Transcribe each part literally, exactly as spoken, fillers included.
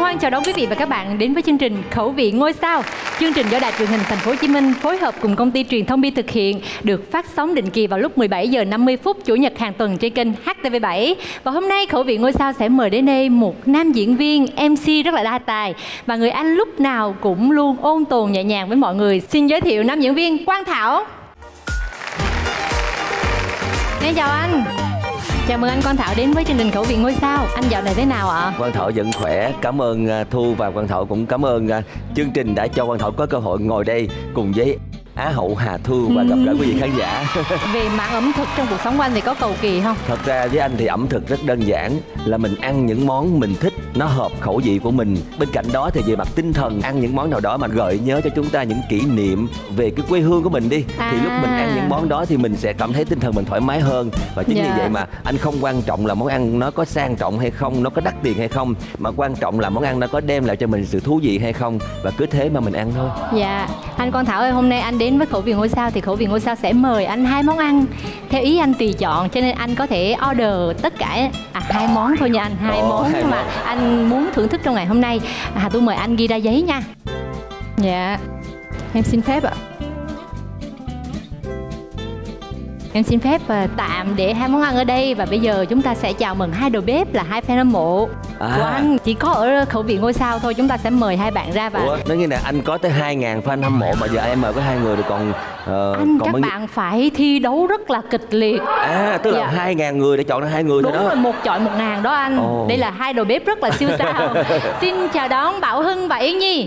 Loan chào đón quý vị và các bạn đến với chương trình Khẩu vị ngôi sao. Chương trình do Đài Truyền hình Thành phố Hồ Chí Minh phối hợp cùng công ty truyền thông Bi thực hiện, được phát sóng định kỳ vào lúc mười bảy giờ năm mươi phút chủ nhật hàng tuần trên kênh H T V bảy. Và hôm nay Khẩu vị ngôi sao sẽ mời đến đây một nam diễn viên em xê rất là đa tài và người anh lúc nào cũng luôn ôn tồn nhẹ nhàng với mọi người. Xin giới thiệu nam diễn viên Quang Thảo. Em chào anh. Chào mừng anh Quang Thảo đến với chương trình Khẩu vị ngôi sao. Anh dạo này thế nào ạ? Quang Thảo vẫn khỏe, cảm ơn Thu và Quang Thảo cũng cảm ơn chương trình đã cho Quang Thảo có cơ hội ngồi đây cùng với Á hậu Hà Thu và gặp gỡ quý vị khán giả. Về mảng ẩm thực trong cuộc sống của anh thì có cầu kỳ không? Thật ra với anh thì ẩm thực rất đơn giản, là mình ăn những món mình thích, nó hợp khẩu vị của mình. Bên cạnh đó thì về mặt tinh thần, ăn những món nào đó mà gợi nhớ cho chúng ta những kỷ niệm về cái quê hương của mình đi, à. Thì lúc mình ăn những món đó thì mình sẽ cảm thấy tinh thần mình thoải mái hơn. Và chính dạ. Như vậy mà anh không quan trọng là món ăn nó có sang trọng hay không, nó có đắt tiền hay không, mà quan trọng là món ăn nó có đem lại cho mình sự thú vị hay không. Và cứ thế mà mình ăn thôi. Dạ. Anh Quang Thảo ơi, hôm nay anh đến với Khẩu vị ngôi sao thì Khẩu vị ngôi sao sẽ mời anh hai món ăn theo ý anh tùy chọn, cho nên anh có thể order tất cả à, hai món thôi nha anh, hai Ồ, món hai mà món. Anh muốn thưởng thức trong ngày hôm nay. Hà tôi mời anh ghi ra giấy nha. Dạ, em xin phép ạ. Em xin phép uh, tạm để hai món ăn ở đây. Và bây giờ chúng ta sẽ chào mừng hai đầu bếp là hai fan hâm mộ à. của anh. Chỉ có ở Khẩu vị ngôi sao thôi. Chúng ta sẽ mời hai bạn ra và... Ủa, nói như là anh có tới hai ngàn fan hâm mộ mà giờ em mời có hai người rồi còn... Uh, anh còn các bạn nhiêu... phải thi đấu rất là kịch liệt. À, tức là dạ. hai ngàn người để chọn ra hai người thôi đó. Đúng rồi, một chọi một ngàn đó anh. Ồ. Đây là hai đầu bếp rất là siêu sao. Xin chào đón Bảo Hưng và Yến Nhi.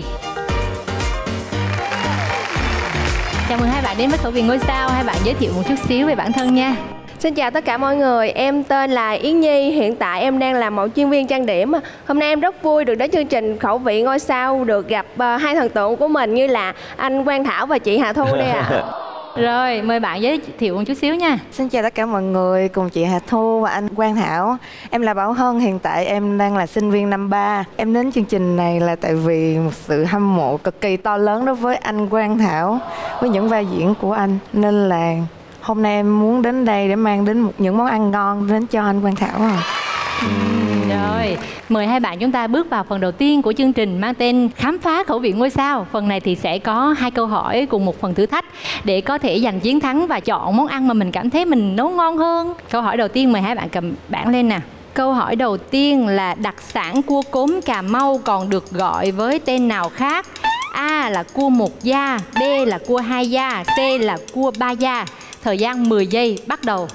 Chào mừng hai bạn đến với Khẩu vị ngôi sao. Hai bạn giới thiệu một chút xíu về bản thân nha. Xin chào tất cả mọi người, em tên là Yến Nhi, hiện tại em đang làm một chuyên viên trang điểm. Hôm nay em rất vui được đến chương trình Khẩu vị ngôi sao, được gặp uh, hai thần tượng của mình như là anh Quang Thảo và chị Hà Thu đây ạ. À. Rồi, mời bạn giới thiệu một chút xíu nha. Xin chào tất cả mọi người, cùng chị Hà Thu và anh Quang Thảo. Em là Bảo Hân, hiện tại em đang là sinh viên năm ba. Em đến chương trình này là tại vì một sự hâm mộ cực kỳ to lớn đối với anh Quang Thảo, với những vai diễn của anh. Nên là hôm nay em muốn đến đây để mang đến một những món ăn ngon đến cho anh Quang Thảo. À. Uhm, rồi, mời hai bạn chúng ta bước vào phần đầu tiên của chương trình mang tên Khám phá Khẩu vị ngôi sao. Phần này thì sẽ có hai câu hỏi cùng một phần thử thách để có thể giành chiến thắng và chọn món ăn mà mình cảm thấy mình nấu ngon hơn. Câu hỏi đầu tiên mời hai bạn cầm bảng lên nè. Câu hỏi đầu tiên là đặc sản cua cốm Cà Mau còn được gọi với tên nào khác? A là cua một da, B là cua hai da, C là cua ba da. Thời gian mười giây bắt đầu.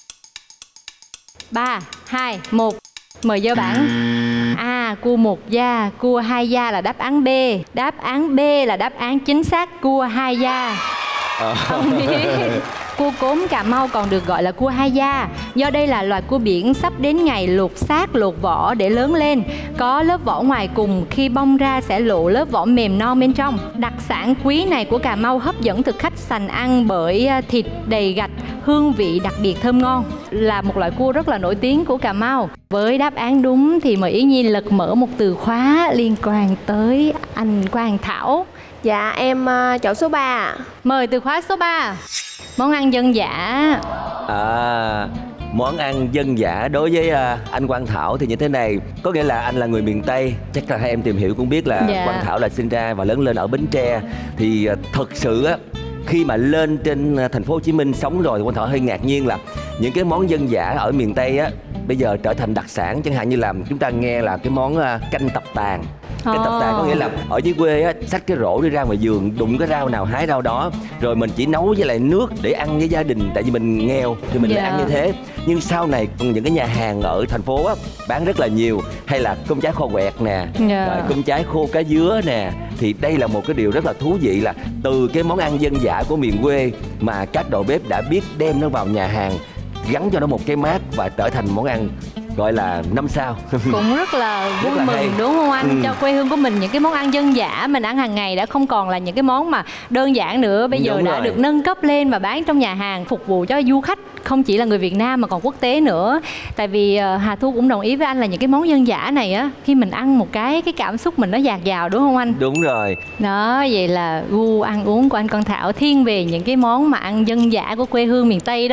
Ba, hai, một. Mời vô bảng. A, cua một da, cua hai da là đáp án B. Đáp án B là đáp án chính xác, cua hai da. Không biết. Cua cốm Cà Mau còn được gọi là cua hai da do đây là loài cua biển sắp đến ngày lột xác, lột vỏ để lớn lên. Có lớp vỏ ngoài cùng, khi bong ra sẽ lộ lớp vỏ mềm non bên trong. Đặc sản quý này của Cà Mau hấp dẫn thực khách sành ăn bởi thịt đầy gạch, hương vị đặc biệt thơm ngon. Là một loại cua rất là nổi tiếng của Cà Mau. Với đáp án đúng thì mời Yến Nhi lật mở một từ khóa liên quan tới anh Quang Thảo. Dạ, em uh, chọn số ba. Mời từ khóa số ba. Món ăn dân dã. À, món ăn dân dã đối với uh, anh Quang Thảo thì như thế này. Có nghĩa là anh là người miền Tây. Chắc là hai em tìm hiểu cũng biết là dạ. Quang Thảo là sinh ra và lớn lên ở Bến Tre. Thì uh, thật sự á, khi mà lên trên uh, thành phố Hồ Chí Minh sống rồi thì Quang Thảo hơi ngạc nhiên là những cái món dân dã ở miền Tây á bây giờ trở thành đặc sản. Chẳng hạn như là chúng ta nghe là cái món uh, canh tập tàn. Cái tập tàn có nghĩa là ở dưới quê á, xách cái rổ đi ra ngoài vườn, đụng cái rau nào hái rau đó, rồi mình chỉ nấu với lại nước để ăn với gia đình, tại vì mình nghèo thì mình yeah. lại ăn như thế. Nhưng sau này những cái nhà hàng ở thành phố á, bán rất là nhiều, hay là cơm trái kho quẹt nè, yeah. rồi cơm trái khô cá dứa nè. Thì đây là một cái điều rất là thú vị, là từ cái món ăn dân dã của miền quê mà các đầu bếp đã biết đem nó vào nhà hàng, gắn cho nó một cái mác và trở thành món ăn gọi là năm sao. Cũng rất là vui rất mừng hay. Đúng không anh? Ừ. Cho quê hương của mình những cái món ăn dân dã mình ăn hàng ngày đã không còn là những cái món mà đơn giản nữa. Bây giờ đúng đã rồi. Được nâng cấp lên và bán trong nhà hàng, phục vụ cho du khách không chỉ là người Việt Nam mà còn quốc tế nữa. Tại vì uh, Hà Thu cũng đồng ý với anh là những cái món dân dã này á, khi mình ăn một cái cái cảm xúc mình nó dạt dào, đúng không anh? Đúng rồi. Đó, vậy là gu ăn uống của anh Quang Thảo thiên về những cái món mà ăn dân dã của quê hương miền Tây đó.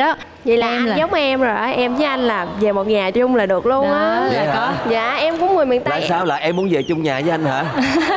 Vậy là em anh là... giống em rồi á, em với anh là về một nhà chung là được luôn á. Là Vậy có hả? Dạ em cũng người miền Tây. Là sao, là em muốn về chung nhà với anh hả?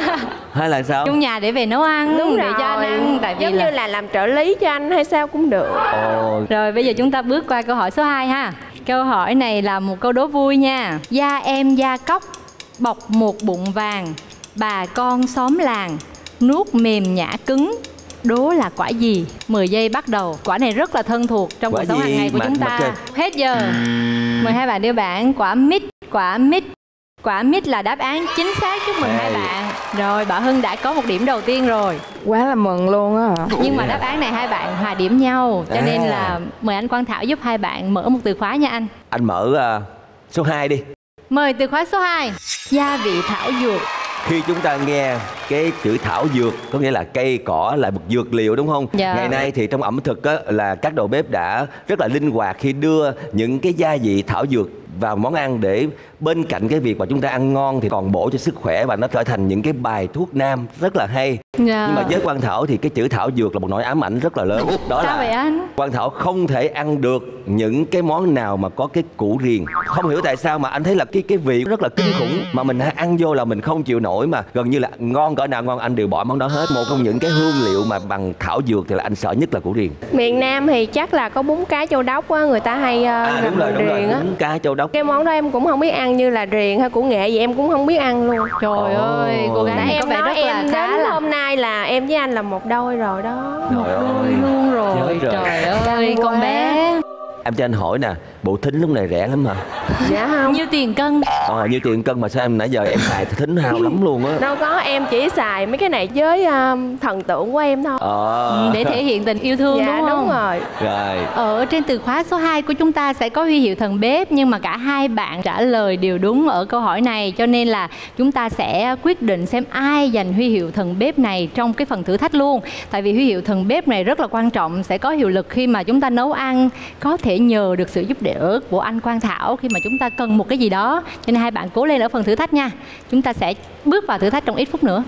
Hay là sao? chung nhà để về nấu ăn. Đúng để rồi, cho anh ăn. Tại vì giống là... như là làm trợ lý cho anh hay sao cũng được. Ồ. Rồi bây giờ chúng ta bước qua câu hỏi số hai ha. Câu hỏi này là một câu đố vui nha. Da em da cóc, bọc một bụng vàng, bà con xóm làng, nuốt mềm nhã cứng, đố là quả gì? mười giây bắt đầu. Quả này rất là thân thuộc trong Quả cuộc sống gì hàng ngày của mà- chúng mà ta. kêu- Hết giờ. Mời hai bạn đưa bạn. Quả mít. Quả mít. Quả mít là đáp án chính xác. Chúc mừng Hey. hai bạn. Rồi Bảo Hưng đã có một điểm đầu tiên rồi. Quá là mừng luôn á. Nhưng mà đáp án này hai bạn hòa điểm nhau. Cho À. nên là mời anh Quang Thảo giúp hai bạn mở một từ khóa nha anh. Anh mở uh, số hai đi. Mời từ khóa số hai. Gia vị thảo dược. Khi chúng ta nghe cái chữ thảo dược có nghĩa là cây cỏ là một dược liệu, đúng không? Dạ. Ngày nay thì trong ẩm thực á, là các đầu bếp đã rất là linh hoạt khi đưa những cái gia vị thảo dược vào món ăn, để bên cạnh cái việc mà chúng ta ăn ngon thì còn bổ cho sức khỏe, và nó trở thành những cái bài thuốc nam rất là hay. Dạ. Nhưng mà với Quang Thảo thì cái chữ thảo dược là một nỗi ám ảnh rất là lớn. Đó Sao là vậy anh? Quang Thảo không thể ăn được những cái món nào mà có cái củ riềng. Không hiểu tại sao mà anh thấy là cái cái vị rất là kinh khủng, mà mình ăn vô là mình không chịu nổi, mà gần như là ngon cỡ nào ngon anh đều bỏ món đó hết. Một trong những cái hương liệu mà bằng thảo dược thì là anh sợ nhất là củ riềng. Miền Nam thì chắc là có bún cá châu đốc á, người ta hay uh, À làm đúng rồi, đúng rồi, riềng á. bún cá châu đốc. Cái món đó em cũng không biết ăn, như là riềng hay củ nghệ gì em cũng không biết ăn luôn. Trời Ồ. ơi, cô gái Tại này em có vẻ nói rất là em khá đến là hôm nay là em với anh là một đôi rồi đó. Trời ơi. luôn rồi. Nhớ rồi. Trời ơi, Căng con quá. bé. Em cho anh hỏi nè, bộ thính lúc này rẻ lắm hả? Dạ không. Nhiêu tiền cân? Ờ, như tiền cân mà sao em nãy giờ em xài thính hao lắm luôn á. Đâu có, em chỉ xài mấy cái này với um, thần tượng của em thôi. Ờ. Để thể hiện tình yêu thương Dạ đúng không? đúng rồi. Rồi. Ở trên từ khóa số hai của chúng ta sẽ có huy hiệu thần bếp, nhưng mà cả hai bạn trả lời đều đúng ở câu hỏi này, cho nên là chúng ta sẽ quyết định xem ai giành huy hiệu thần bếp này trong cái phần thử thách luôn. Tại vì huy hiệu thần bếp này rất là quan trọng, sẽ có hiệu lực khi mà chúng ta nấu ăn, có thể nhờ được sự giúp đỡ của anh Quang Thảo khi mà chúng ta cần một cái gì đó. Cho nên hai bạn cố lên ở phần thử thách nha. Chúng ta sẽ bước vào thử thách trong ít phút nữa.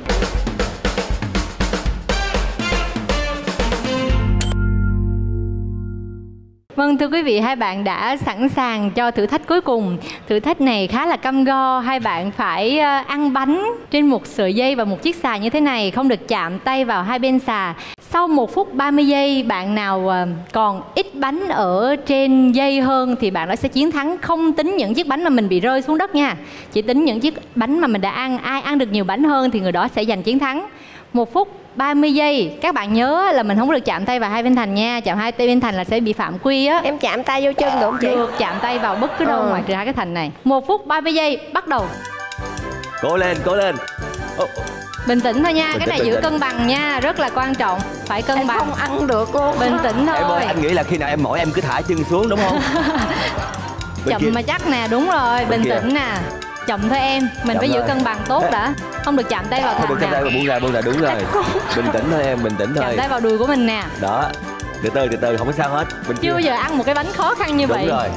Vâng, thưa quý vị, hai bạn đã sẵn sàng cho thử thách cuối cùng. Thử thách này khá là cam go. Hai bạn phải ăn bánh trên một sợi dây và một chiếc xà như thế này, không được chạm tay vào hai bên xà. Sau một phút ba mươi giây, bạn nào còn ít bánh ở trên dây hơn thì bạn đó sẽ chiến thắng. Không tính những chiếc bánh mà mình bị rơi xuống đất nha, chỉ tính những chiếc bánh mà mình đã ăn. Ai ăn được nhiều bánh hơn thì người đó sẽ giành chiến thắng. Một phút ba mươi giây. Các bạn nhớ là mình không được chạm tay vào hai bên thành nha. Chạm hai tay bên thành là sẽ bị phạm quy á. Em chạm tay vô chân được không chị? Được chạm tay vào bất cứ đâu Ừ. ngoài trừ hai cái thành này. Một phút ba mươi giây, bắt đầu. Cố lên, cố lên. Ô, Bình tĩnh thôi nha, Bình cái tĩnh, này bình giữ tĩnh. cân bằng nha, rất là quan trọng. Phải cân Em bằng. không ăn được luôn. Bình tĩnh em thôi. ơi, anh nghĩ là khi nào em mỏi em cứ thả chân xuống đúng không? Bên Chậm kia. mà chắc nè, đúng rồi, Bên bình kia. tĩnh nè. Chậm thôi em, mình Chậm phải giữ rồi. cân bằng tốt đã. Không được chạm tay vào Không được thành chạm tay nè. vào, buông ra, buông ra, đúng rồi. Bình tĩnh thôi em, bình tĩnh Chạm thôi. tay vào đùi của mình nè. Đó, từ từ, từ từ, không có sao hết. Bên Chưa bao kia. giờ ăn một cái bánh khó khăn như Đúng vậy. rồi.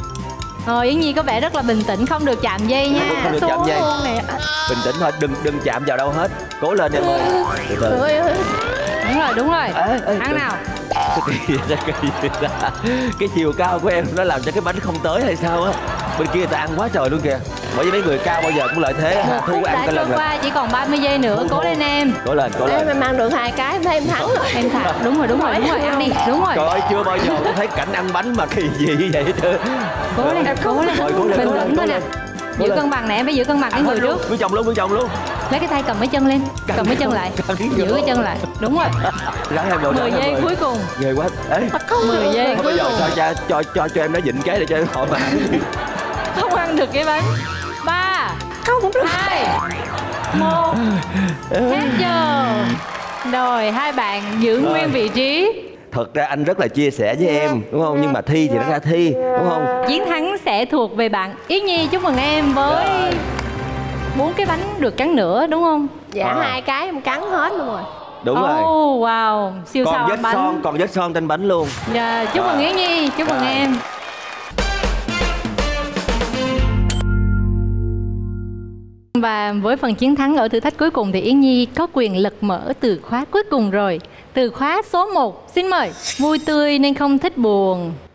Rồi Yến Nhi có vẻ rất là bình tĩnh, không được chạm dây nha. Không được chạm Xuống dây. luôn nè. Bình tĩnh thôi, đừng đừng chạm vào đâu hết. Cố lên em ơi. Từ từ. Ôi, ôi. Đúng rồi, đúng rồi. Ê, ê, Ăn từ- nào. Cái gì vậy? Cái gì vậy? Cái chiều cao của em nó làm cho cái bánh không tới hay sao á? Bên kia người ta ăn quá trời luôn kìa. Bởi vì mấy người cao bao giờ cũng lợi thế. Một Thu phút ăn đã cái trôi lần rồi. qua, chỉ còn ba mươi giây nữa. Thu, Cố thu. lên em. Cố lên, cố Em lên. em ăn được hai cái em thấy em thắng rồi. Em thả. Đúng rồi, đúng rồi, đúng rồi. Ăn đi, đúng rồi. Trời ơi, chưa bao giờ tôi thấy cảnh ăn bánh mà kỳ dị như vậy chứ. Cố lên, cố lên. Rồi, cố lên, Bình cố lên, tĩnh thôi cố nè. lên. Cố Giữ lên. cân bằng nè, em phải giữ cân bằng cái Ăn người hết luôn, trước. vươn chồng luôn, vươn chồng luôn. Lấy cái tay cầm cái chân lên. Căng Cầm cái chân vô, lại. căng Giữ vô. cái chân lại. Đúng rồi. Ráng em rồi, mười ráng em giây rồi. cuối cùng. Ghê quá. Ê, mười giây không cuối bây giờ cùng. cho, cho, cho, cho, cho em nó dịnh cái để cho em hỏi mà. Không ăn được cái bánh. Ba, hai, một. Hết giờ. Rồi, hai bạn giữ Rồi. nguyên vị trí. Thật ra anh rất là chia sẻ với em, đúng không? Nhưng mà thi thì nó ra thi, đúng không? Chiến thắng sẽ thuộc về bạn Yến Nhi. Chúc mừng em với Rồi. bốn cái bánh được cắn nữa đúng không? Dạ À. hai cái em cắn hết luôn rồi. Đúng rồi. Oh, wow, siêu Còn sao vết ăn bánh. son, còn vết son trên bánh luôn. Dạ, chúc mừng Rồi. Yến Nhi, chúc mừng Rồi. em. Và với phần chiến thắng ở thử thách cuối cùng thì Yến Nhi có quyền lật mở từ khóa cuối cùng rồi. Từ khóa số một, xin mời. Vui tươi nên không thích buồn.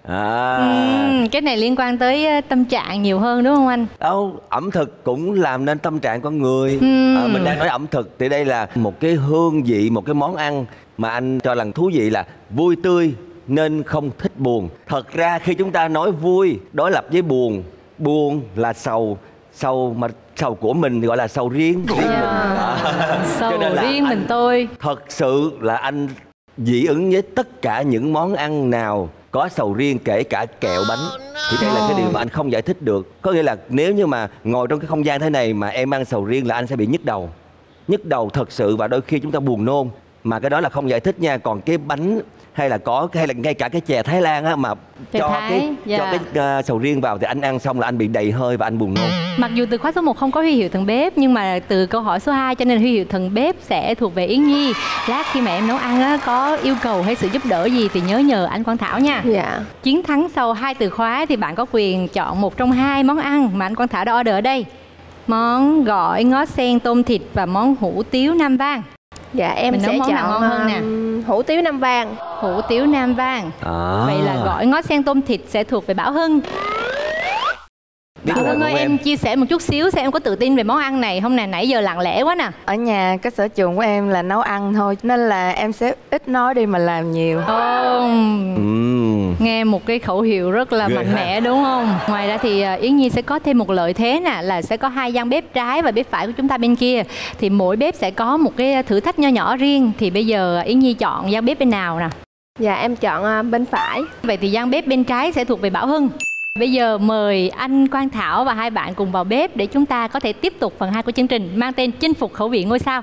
À. Ừ, cái này liên quan tới tâm trạng nhiều hơn đúng không anh? Đâu, ẩm thực cũng làm nên tâm trạng con người. Ừ. À, mình đang nói ẩm thực thì đây là một cái hương vị, một cái món ăn mà anh cho rằng thú vị là vui tươi nên không thích buồn. Thật ra khi chúng ta nói vui đối lập với buồn, buồn là sầu, sầu mà sầu của mình thì gọi là sầu riêng, riêng yeah. mình. À, sầu riêng mình tôi. Thật sự là anh dị ứng với tất cả những món ăn nào có sầu riêng, kể cả kẹo bánh. Thì đây là cái điều mà anh không giải thích được. Có nghĩa là nếu như mà ngồi trong cái không gian thế này mà em ăn sầu riêng là anh sẽ bị nhức đầu. Nhức đầu thật sự, và đôi khi chúng ta buồn nôn. Mà cái đó là không giải thích nha. Còn cái bánh hay là có hay là ngay cả cái chè Thái Lan á mà chè cho Thái, cái dạ. cho cái uh, sầu riêng vào thì anh ăn xong là anh bị đầy hơi và anh buồn nôn. Mặc dù từ khóa số một không có huy hiệu thần bếp, nhưng mà từ câu hỏi số hai cho nên huy hiệu thần bếp sẽ thuộc về Yến Nhi. Lát khi mà em nấu ăn á, có yêu cầu hay sự giúp đỡ gì thì nhớ nhờ anh Quang Thảo nha. Dạ. Chiến thắng sau hai từ khóa thì bạn có quyền chọn một trong hai món ăn mà anh Quang Thảo đã order ở đây. Món gỏi ngó sen tôm thịt và món hủ tiếu Nam Vang. Dạ em Mình sẽ nấu món nào chọn ngon hơn nè? hủ tiếu Nam Vang. Hủ tiếu Nam Vang. À. Vậy là gỏi ngó sen tôm thịt sẽ thuộc về Bảo Hưng. Biết Bảo Hưng ơi, em. em chia sẻ một chút xíu xem em có tự tin về món ăn này không nè? Nãy giờ lặng lẽ quá nè. Ở nhà cái sở trường của em là nấu ăn thôi, nên là em sẽ ít nói đi mà làm nhiều. Ồ, uhm. nghe một cái khẩu hiệu rất là Ghê mạnh ha. mẽ đúng không? Ngoài ra thì Yến Nhi sẽ có thêm một lợi thế nè, là sẽ có hai gian bếp trái và bếp phải của chúng ta bên kia. Thì mỗi bếp sẽ có một cái thử thách nho nhỏ riêng. Thì bây giờ Yến Nhi chọn gian bếp bên nào nè? Dạ em chọn bên phải. Vậy thì gian bếp bên trái sẽ thuộc về Bảo Hưng. Bây giờ mời anh Quang Thảo và hai bạn cùng vào bếp để chúng ta có thể tiếp tục phần hai của chương trình mang tên Chinh phục khẩu vị ngôi sao.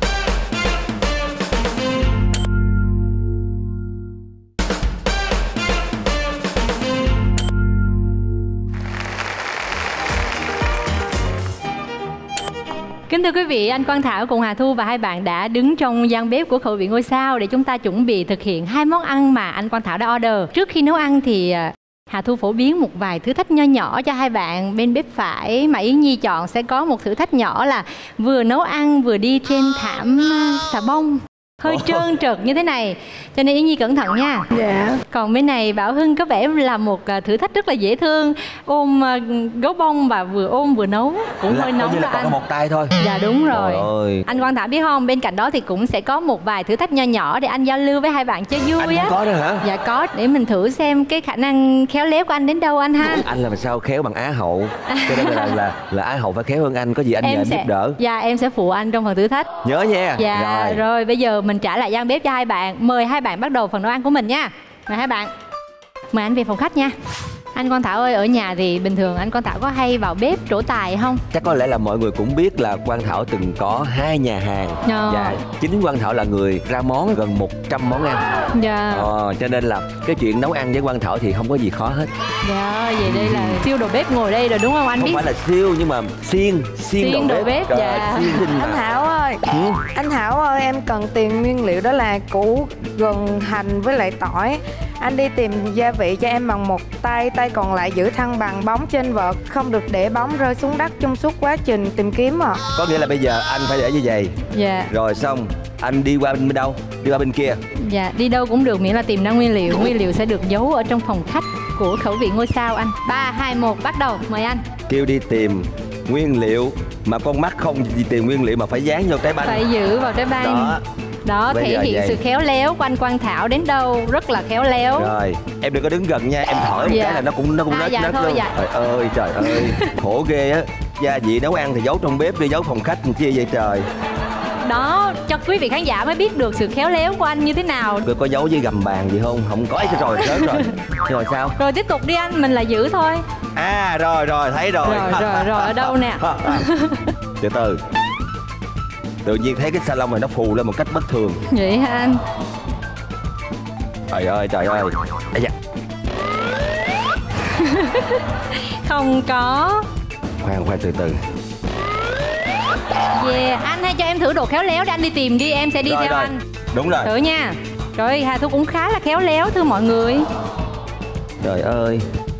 Kính thưa quý vị, anh Quang Thảo cùng Hà Thu và hai bạn đã đứng trong gian bếp của khẩu vị ngôi sao để chúng ta chuẩn bị thực hiện hai món ăn mà anh Quang Thảo đã order. Trước khi nấu ăn thì Hà Thu phổ biến một vài thử thách nho nhỏ cho hai bạn. Bên bếp phải mà Yến Nhi chọn sẽ có một thử thách nhỏ là vừa nấu ăn vừa đi trên thảm xà bông hơi trơn trượt như thế này, cho nên Yến Nhi cẩn thận nha. Dạ. Còn bên này Bảo Hưng có vẻ là một thử thách rất là dễ thương, ôm gấu bông và vừa ôm vừa nấu, cũng là, hơi nóng như là đó còn anh. có một tay thôi. Dạ đúng rồi. Ôi. Anh Quang Thảo biết không, bên cạnh đó thì cũng sẽ có một vài thử thách nho nhỏ để anh giao lưu với hai bạn chơi vui Anh á. cũng có nữa hả? Dạ có, để mình thử xem cái khả năng khéo léo của anh đến đâu anh ha. Anh làm sao khéo bằng Á hậu, cho nên là là, là Á hậu phải khéo hơn anh. Có gì anh nhờ em sẽ, giúp đỡ. Dạ em sẽ phụ anh trong phần thử thách. Nhớ nha. Dạ rồi. rồi bây giờ mình trả lại gian bếp cho hai bạn. Mời hai bạn bắt đầu phần nấu ăn của mình nha. Mời hai bạn. Mời anh về phòng khách nha. Anh Quang Thảo ơi, ở nhà thì bình thường anh Quang Thảo có hay vào bếp trổ tài không? Chắc có lẽ là mọi người cũng biết là Quang Thảo từng có hai nhà hàng. Ờ. Và chính Quang Thảo là người ra món gần một trăm món ăn. Dạ. Ờ, cho nên là cái chuyện nấu ăn với Quang Thảo thì không có gì khó hết. Dạ, vậy đây là siêu đầu bếp ngồi đây rồi đúng không anh? Không biết phải là siêu nhưng mà xiên xiên, xiên đầu, đầu bếp, bếp, Trời, dạ. xiên tinh Anh mà. Thảo ơi, Ừ? anh Thảo ơi, em cần tiền nguyên liệu đó là củ, gừng, hành với lại tỏi. Anh đi tìm gia vị cho em bằng một tay, tay còn lại giữ thăng bằng bóng trên vợt, không được để bóng rơi xuống đất trong suốt quá trình tìm kiếm à. Có nghĩa là bây giờ anh phải để như vậy. Dạ. Rồi xong anh đi qua bên đâu? Đi qua bên kia. Dạ, đi đâu cũng được miễn là tìm ra nguyên liệu. Nguyên liệu sẽ được giấu ở trong phòng khách của khẩu vị ngôi sao anh. Ba, hai, một, bắt đầu, mời anh. Kêu đi tìm nguyên liệu mà con mắt không gì tìm nguyên liệu mà phải dán vô trái banh. Phải giữ vào trái banh. Đó. Đó, Bây thể giờ hiện vậy. sự khéo léo của anh Quang Thảo đến đâu, rất là khéo léo. Rồi, em đừng có đứng gần nha, em thổi một Dạ. cái là nó cũng nó cũng À, nứt dạ nứt thôi, luôn. dạ. Trời ơi, trời ơi, khổ ghê á. Gia vị nấu ăn thì giấu trong bếp đi, giấu phòng khách làm chi vậy trời. Đó, cho quý vị khán giả mới biết được sự khéo léo của anh như thế nào. Tôi có giấu với gầm bàn gì không? Không có. Ấy, rồi rớt rồi. Rồi sao? Rồi tiếp tục đi anh, mình là giữ thôi. À rồi rồi, thấy rồi. Rồi rồi rồi, ở đâu nè? Từ từ. Tự nhiên thấy cái salon này nó phù lên một cách bất thường. Vậy hả anh? Trời ơi, trời ơi. Ây da. Không có. Khoan khoan từ từ. Yeah, anh hãy cho em thử đồ khéo léo để anh đi tìm đi, em sẽ đi Rồi, theo rồi. anh. Đúng rồi. Thử nha. Rồi Hà Thu cũng khá là khéo léo thưa mọi người. Trời ơi.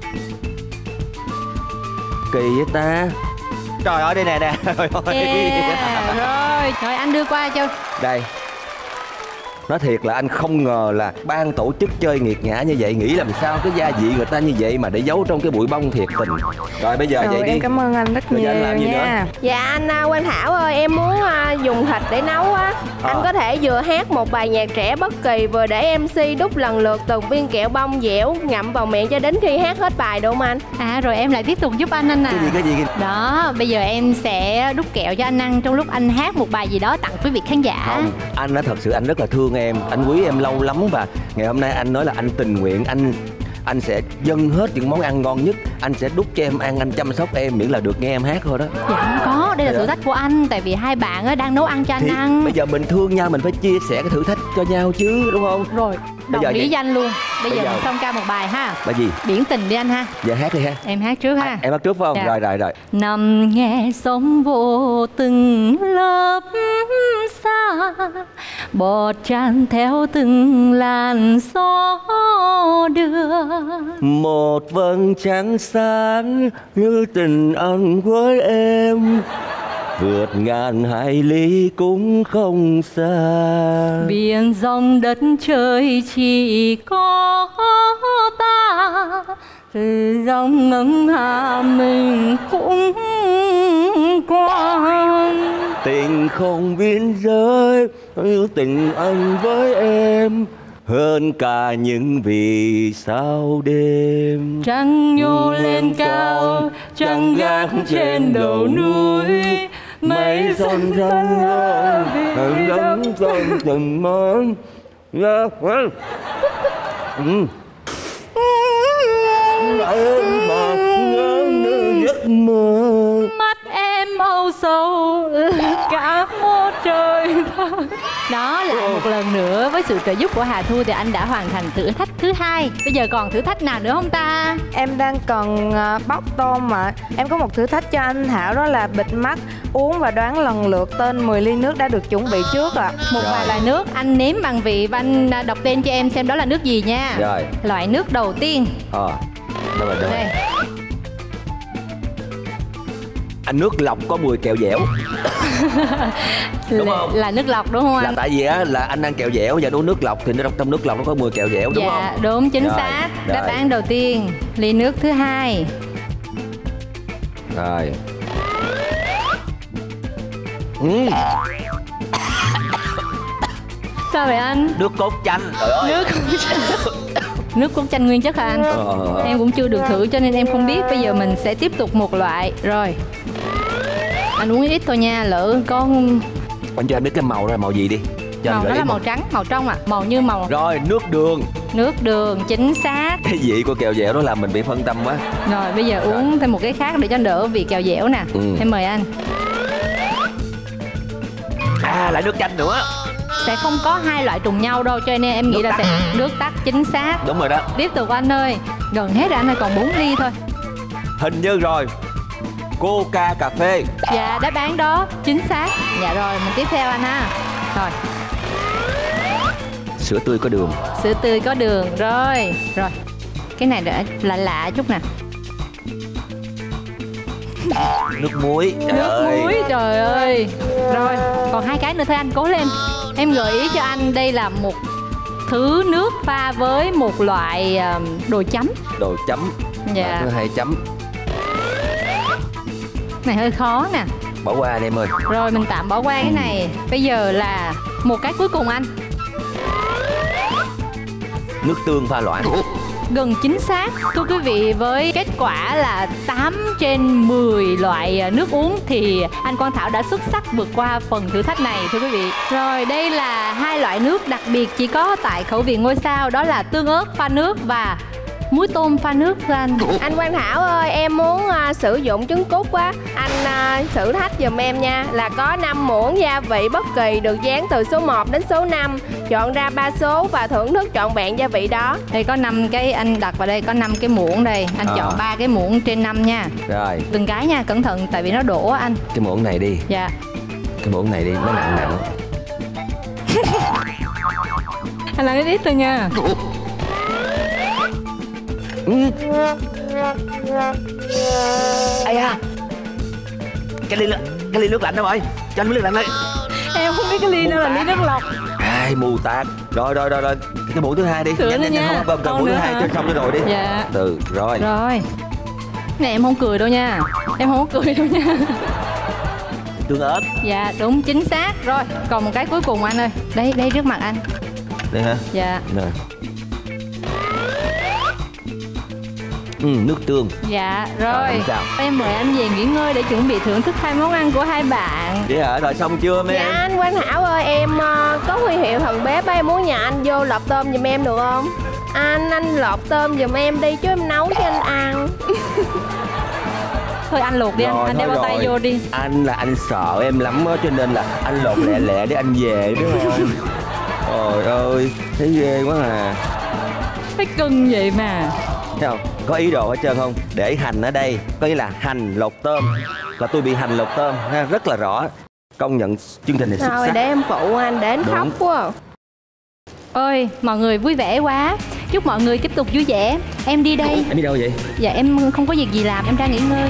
Kỳ vậy ta. Trời ơi, đây nè nè. Trời ơi. Yeah. Rồi, rồi anh đưa qua cho. Đây. Nói thiệt là anh không ngờ là ban tổ chức chơi nghiệt ngã như vậy. Nghĩ làm sao cái gia vị người ta như vậy mà để giấu trong cái bụi bông thiệt tình. Rồi bây giờ Rồi, vậy em đi. cảm ơn anh rất Bây nhiều giờ anh làm gì nha. nữa? Dạ anh uh, Quang Thảo ơi, em muốn uh, dùng thịt để nấu á. À. Anh có thể vừa hát một bài nhạc trẻ bất kỳ, vừa để em xê đút lần lượt từng viên kẹo bông dẻo ngậm vào miệng cho đến khi hát hết bài đúng không anh? À rồi em lại tiếp tục giúp anh anh à. Cái gì cái gì? Đó, bây giờ em sẽ đút kẹo cho anh ăn trong lúc anh hát một bài gì đó tặng quý vị khán giả. Không, anh nói thật sự anh rất là thương em, anh quý em lâu lắm và ngày hôm nay anh nói là anh tình nguyện, anh anh sẽ dâng hết những món ăn ngon nhất, anh sẽ đút cho em ăn, anh chăm sóc em miễn là được nghe em hát thôi đó. Dạ không có, đây là Dạ. thử thách của anh, tại vì hai bạn á, đang nấu ăn cho anh Thì ăn. bây giờ mình thương nhau mình phải chia sẻ cái thử thách cho nhau chứ đúng không? Rồi, đồng giờ ý vậy- với anh luôn. Bây, bây giờ giờ- mình xong ca một bài ha. Bài gì? Biển tình đi anh ha. Giờ hát đi ha. Em hát trước ha. À, em hát trước phải không? Dạ. Rồi rồi rồi. Nằm nghe sóng vô từng lớp xa, bọt tràn theo từng làn gió đưa. Một vầng trăng sáng như tình anh với em, vượt ngàn hải lý cũng không xa. Biển dòng đất trời chỉ có ta, từ dòng ngân hà mình cũng qua. Tình không biên giới như tình anh với em, hơn cả những vì sao đêm. Trăng nhô lên cao, trăng gác trên đầu núi, Mấy son trăng hãy đắm trong từng món. Ừ. Em mà nhớ như giấc mơ. mắt em âu sầu cả một trời thôi. Đó là một lần nữa với sự trợ giúp của Hà Thu thì anh đã hoàn thành thử thách thứ hai. Bây giờ còn thử thách nào nữa không ta? Em đang cần à, bóc tôm mà. Em có một thử thách cho anh Thảo, đó là bịt mắt, uống và đoán lần lượt tên mười ly nước đã được chuẩn bị trước ạ. Một Rồi. vài loại nước anh nếm bằng vị và anh đọc tên cho em xem đó là nước gì nha. Rồi. Loại nước đầu tiên Ờ. Đâu rồi đâu rồi. đây. Anh nước lọc có mùi kẹo dẻo. Đúng là, không? là nước lọc đúng không Là anh? tại vì á là anh ăn kẹo dẻo và uống nước lọc thì nó trong nước lọc nó có mùi kẹo dẻo đúng dạ không? đúng, chính Rồi, xác. rồi. Đáp án đầu tiên. Ly nước thứ hai. Rồi. Ừ, Sao vậy anh? nước cốt chanh. Trời ơi. Nước nước cốt chanh nguyên chất hả anh? Ờ. Em cũng chưa được thử cho nên em không biết. Bây giờ mình sẽ tiếp tục một loại. Rồi, anh uống ít thôi nha, lỡ có Anh cho em biết cái màu đó là màu gì đi. Cho anh màu gợi đó ý là màu trắng, màu trong à, màu như màu Rồi, nước đường. nước đường, chính xác. Cái vị của kẹo dẻo đó làm mình bị phân tâm quá. Rồi bây giờ uống thêm một cái khác để cho đỡ vị kẹo dẻo nè. Ừ. Em mời anh. À, lại nước chanh nữa. Sẽ không có hai loại trùng nhau đâu, cho nên em nghĩ Nước là tắc. sẽ nước tắc, chính xác. Đúng rồi đó. Tiếp tục anh ơi, gần hết rồi anh ơi, còn bốn ly thôi. Hình như rồi. Coca cà phê. Dạ đáp án đó chính xác. Dạ rồi, mình tiếp theo anh ha. Rồi, Sữa tươi có đường. sữa tươi có đường. Rồi, rồi. Cái này đã lạ lạ chút nè. Nước muối. Trời Nước ơi. muối, trời ơi. Rồi, còn hai cái nữa thôi anh, cố lên. Em gợi ý cho anh, đây là một thứ nước pha với một loại um, đồ chấm. Đồ chấm. Dạ. Thứ hai chấm. Này hơi khó nè. Bỏ qua đi em ơi. Rồi mình tạm bỏ qua cái này. Bây giờ là một cái cuối cùng anh. Nước tương pha loãng. Gần chính xác. Thưa quý vị, với kết quả là tám trên mười loại nước uống thì anh Quang Thảo đã xuất sắc vượt qua phần thử thách này thưa quý vị. Rồi đây là hai loại nước đặc biệt chỉ có tại khẩu vị ngôi sao, đó là tương ớt pha nước và muối tôm pha nước thưa anh. Anh Quang Thảo ơi, em muốn à, sử dụng trứng cút á. Anh à, thử thách giùm em nha. Là có năm muỗng gia vị bất kỳ được dán từ số một đến số năm. Chọn ra ba số và thưởng thức trọn vẹn gia vị đó. Đây có năm cái, anh đặt vào đây có năm cái muỗng đây. Anh À. chọn ba cái muỗng trên năm nha. Rồi, Từng cái nha, cẩn thận tại vì nó đổ á anh. cái muỗng này đi. Dạ. Cái muỗng này đi, nó nặng nặng. Anh làm ít thôi nha. Ừ. Ây da. Cái ly nước, cái ly nước lạnh đâu rồi? Cho anh miếng nước lạnh đây. Em không biết cái ly đâu là ly nước lọc. À, Ai mù tạt. Rồi rồi rồi rồi, cái muỗng thứ hai đi. Sữa Nhanh nữa nhanh nha. nhanh, không, không, muỗng thứ hai cho xong rồi đi. Dạ. Từ rồi. Rồi. Này em không cười đâu nha. Em không có cười đâu nha. Tương ớt. Dạ đúng chính xác. Rồi còn một cái cuối cùng anh ơi. Đây đây trước mặt anh. Đây hả? Dạ. Rồi. Ừ, nước tương. Dạ Rồi, rồi. không sao. Em mời anh về nghỉ ngơi để chuẩn bị thưởng thức hai món ăn của hai bạn. Vậy hả? Rồi xong chưa mấy Dạ em? anh Quang Thảo ơi, em uh, có huy hiệu thần bếp á, em muốn nhờ anh vô lọc tôm giùm em được không? Anh, anh lọc tôm giùm em đi chứ em nấu cho anh ăn. Thôi anh luộc đi anh, Rồi, anh đeo thôi bao tay rồi. vô đi. Anh là anh sợ em lắm á, cho nên là anh lột lẹ lẹ để anh về biết không? Trời ơi, thấy ghê quá à. Phải cưng vậy mà. Thấy không? Có ý đồ hết trơn không? Để hành ở đây, có nghĩa là hành lột tôm. Là tôi bị hành lột tôm, ha, rất là rõ. Công nhận chương trình này xuất Rồi sắc. để em phụ anh, để anh Đúng. khóc quá. Ơi, mọi người vui vẻ quá. Chúc mọi người tiếp tục vui vẻ. Em đi đây. Em đi đâu vậy? Dạ em không có việc gì làm, em ra nghỉ ngơi.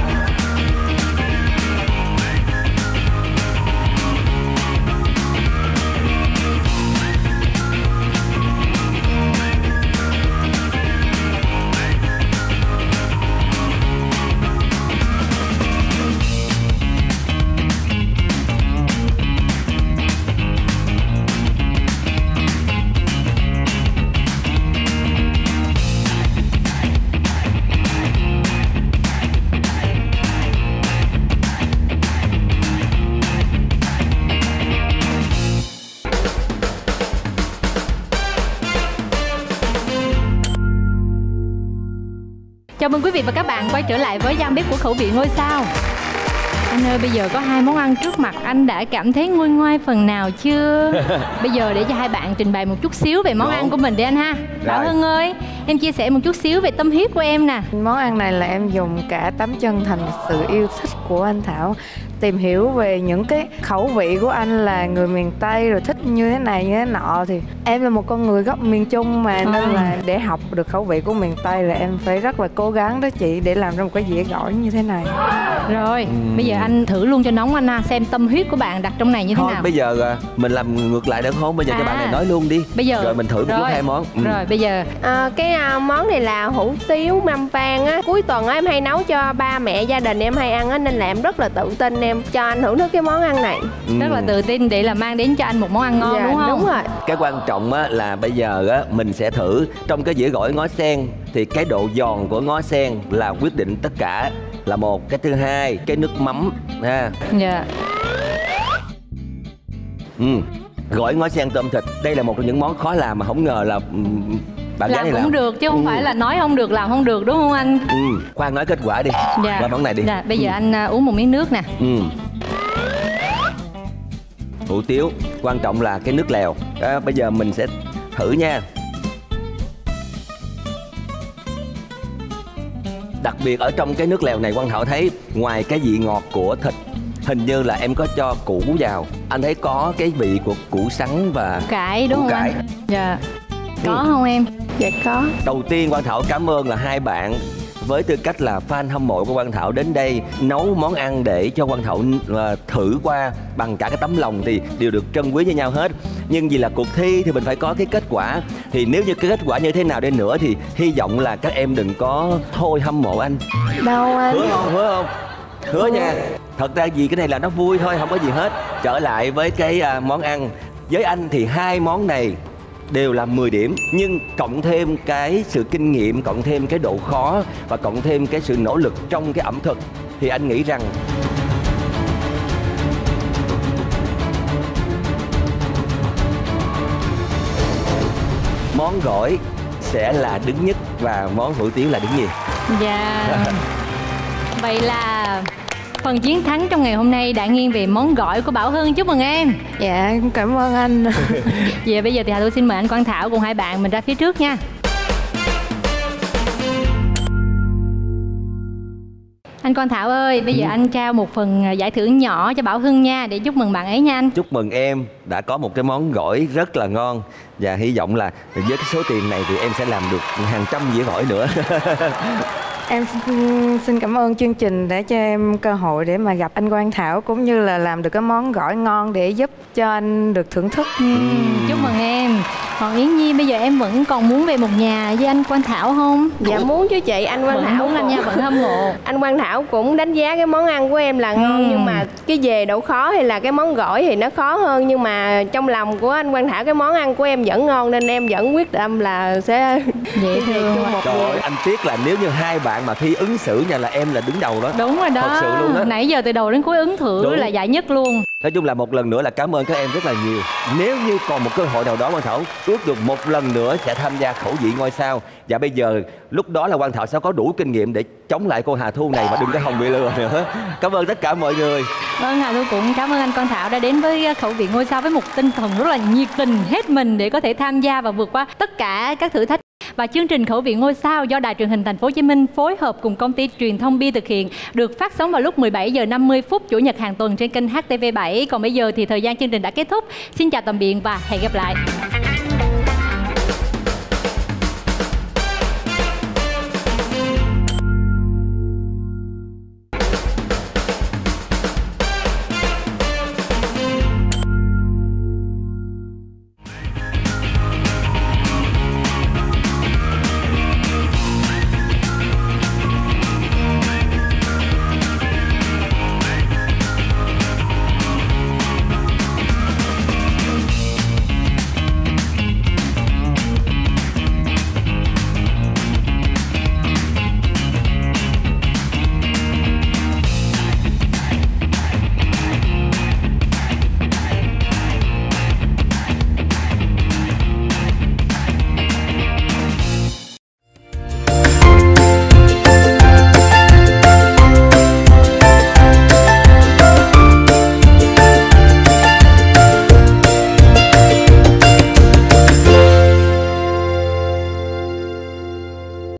Chào mừng quý vị và các bạn quay trở lại với gian bếp của Khẩu vị Ngôi Sao. Anh ơi, bây giờ có hai món ăn trước mặt, anh đã cảm thấy nguôi ngoai phần nào chưa? Bây giờ để cho hai bạn trình bày một chút xíu về món Đúng. ăn của mình đi anh ha. Bảo Rồi. Hưng ơi, em chia sẻ một chút xíu về tâm huyết của em nè. Món ăn này là em dùng cả tấm chân thành sự yêu thích của anh Thảo, tìm hiểu về những cái khẩu vị của anh là người miền Tây rồi thích như thế này như thế nọ, thì em là một con người gốc miền Trung mà, nên À. là để học được khẩu vị của miền Tây là em phải rất là cố gắng đó chị, để làm ra một cái dĩa gỏi như thế này. Rồi, bây giờ anh thử luôn cho nóng anh ha, xem tâm huyết của bạn đặt trong này như thế Thôi nào. bây giờ à, mình làm ngược lại được không? Bây giờ À. cho bạn này nói luôn đi. Bây giờ Rồi mình thử một lúc rồi. hai món. Ừ. Rồi bây giờ À, cái à, món này là hủ tiếu mâm vang á. Cuối tuần á, em hay nấu cho ba mẹ gia đình em hay ăn á, nên là em rất là tự tin em cho anh thưởng thức cái món ăn này. Ừ. rất là tự tin để là mang đến cho anh một món ăn ngon Dạ, đúng không? đúng rồi. Cái quan trọng á, là bây giờ á, mình sẽ thử trong cái dĩa gỏi ngó sen thì cái độ giòn của ngó sen là quyết định tất cả, là một. Cái thứ hai, cái nước mắm ha. Dạ. Ừ. Gỏi ngó sen tôm thịt, đây là một trong những món khó làm mà không ngờ là ừ, bạn gái Làm này cũng làm được chứ không Ừ. phải là nói không được làm không được đúng không anh? Ừ. Khoan nói kết quả đi. Dạ. Qua món này đi. Dạ, bây giờ Ừ. anh à, uống một miếng nước nè. Ừ. Hủ tiếu, quan trọng là cái nước lèo. Đó, bây giờ mình sẽ thử nha. Đặc biệt ở trong cái nước lèo này, Quang Thảo thấy ngoài cái vị ngọt của thịt, hình như là em có cho củ vào. Anh thấy có cái vị của củ sắn và Cải đúng củ không cải. anh? Dạ. Có Ừ. không em? Dạ có. Đầu tiên Quang Thảo cảm ơn là hai bạn với tư cách là fan hâm mộ của Quang Thảo đến đây nấu món ăn để cho Quang Thảo uh, thử qua bằng cả cái tấm lòng thì đều được trân quý với nhau hết. Nhưng vì là cuộc thi thì mình phải có cái kết quả. Thì nếu như cái kết quả như thế nào đi nữa thì hy vọng là các em đừng có thôi hâm mộ anh. Đâu anh? Hứa không? Hứa không? Hứa nha. Thật ra vì cái này là nó vui thôi, không có gì hết. Trở lại với cái uh, món ăn. Với anh thì hai món này đều là mười điểm, nhưng cộng thêm cái sự kinh nghiệm, cộng thêm cái độ khó và cộng thêm cái sự nỗ lực trong cái ẩm thực thì anh nghĩ rằng món gỏi sẽ là đứng nhất và món hủ tiếu là đứng nhì. Dạ. Vậy là phần chiến thắng trong ngày hôm nay đã nghiêng về món gỏi của Bảo Hưng. Chúc mừng em. Dạ, cảm ơn anh. Vậy bây giờ thì Hà Thu xin mời anh Quang Thảo cùng hai bạn mình ra phía trước nha. Anh Quang Thảo ơi, bây giờ Ừ. anh trao một phần giải thưởng nhỏ cho Bảo Hưng nha, để chúc mừng bạn ấy nha anh. Chúc mừng em đã có một cái món gỏi rất là ngon. Và hy vọng là với cái số tiền này thì em sẽ làm được hàng trăm dĩa gỏi nữa. Em xin cảm ơn chương trình đã cho em cơ hội để mà gặp anh Quang Thảo, cũng như là làm được cái món gỏi ngon để giúp cho anh được thưởng thức. Ừ, chúc mừng em. Còn Yến Nhi, bây giờ em vẫn còn muốn về một nhà với anh Quang Thảo không? Dạ muốn chứ chị. Anh Quang vẫn Thảo muốn anh nha, vẫn hâm mộ. Anh Quang Thảo cũng đánh giá cái món ăn của em là ngon, ừ. nhưng mà cái về độ khó hay là cái món gỏi thì nó khó hơn, nhưng mà trong lòng của anh Quang Thảo cái món ăn của em vẫn ngon, nên em vẫn quyết tâm là sẽ dễ thương. Trời ơi, anh tiếc là nếu như hai bạn mà thi ứng xử nha là em là đứng đầu đó. Đúng rồi đó. Thật sự luôn đó. Nãy giờ từ đầu đến cuối ứng thử là giải nhất luôn. Nói chung là một lần nữa là cảm ơn các em rất là nhiều. Nếu như còn một cơ hội nào đó Quang Thảo ước được một lần nữa sẽ tham gia khẩu vị ngôi sao. Và bây giờ lúc đó là Quang Thảo sẽ có đủ kinh nghiệm để chống lại cô Hà Thu này và đừng có hòng bị lừa nữa. Cảm ơn tất cả mọi người. Vâng, Hà Thu cũng cảm ơn anh Quang Thảo đã đến với khẩu vị ngôi sao với một tinh thần rất là nhiệt tình, hết mình để có thể tham gia và vượt qua tất cả các thử thách. Và chương trình khẩu vị ngôi sao do Đài Truyền hình Thành phố Hồ Chí Minh phối hợp cùng công ty Truyền thông Bi thực hiện, được phát sóng vào lúc mười bảy giờ năm mươi phút chủ nhật hàng tuần trên kênh H T V bảy. Còn bây giờ thì thời gian chương trình đã kết thúc. Xin chào tạm biệt và hẹn gặp lại.